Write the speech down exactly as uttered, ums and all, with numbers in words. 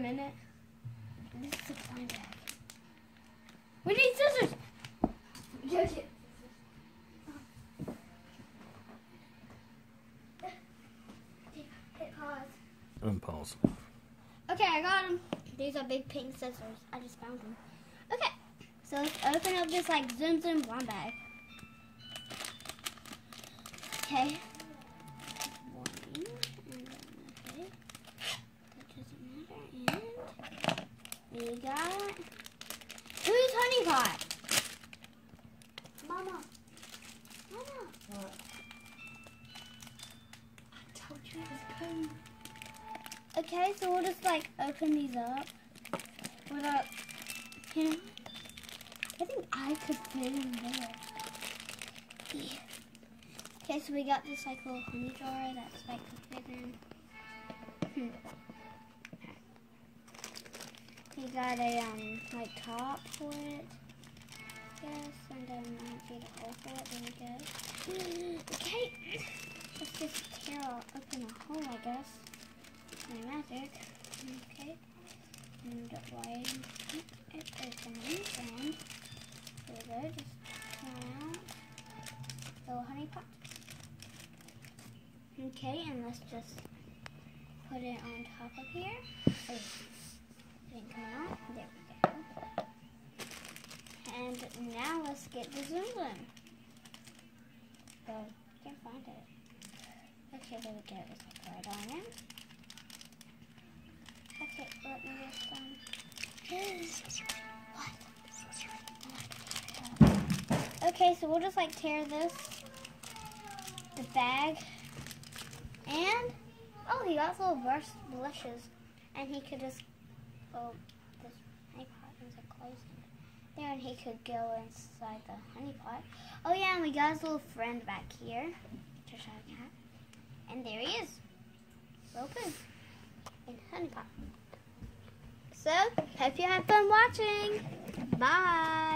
minute. This is a blind bag. We need scissors! Judge it. Hit pause. Unpause. Okay, I got them. These are big pink scissors. I just found them. Okay, so let's open up this like Zoom Zoom blind bag. Okay. One, and then, okay. That doesn't matter. And we got who's honey pot? Mama. Mama. What? I told you it was coming. Okay, so we'll just like open these up. Without, you know, I think I could fit in there. Yeah. Okay, so we got this like little honey jar that's like could fit in. Hmm. We got a um like top for it. Yes, and then I need a hole for it. There we go. Okay, let's just tear out, open a hole, I guess. My magic. Okay. And wide it opens, and there we go. Just turn out little honey pot. Okay, and let's just put it on top of here. Oh, didn't come out. There we go. And now let's get the Zoom Zoom. Oh, can't find it. Okay, there we go. Let's put it on in. Okay, let me just um. What? Okay, so we'll just like tear this, the bag, and oh, he got little brush blushes, and he could just oh, this honey pot is closed there, and he could go inside the honey pot. Oh yeah, and we got his little friend back here, Cheshire Cat, and there he is, Roku. In honey pot. So, hope you had fun watching. Bye.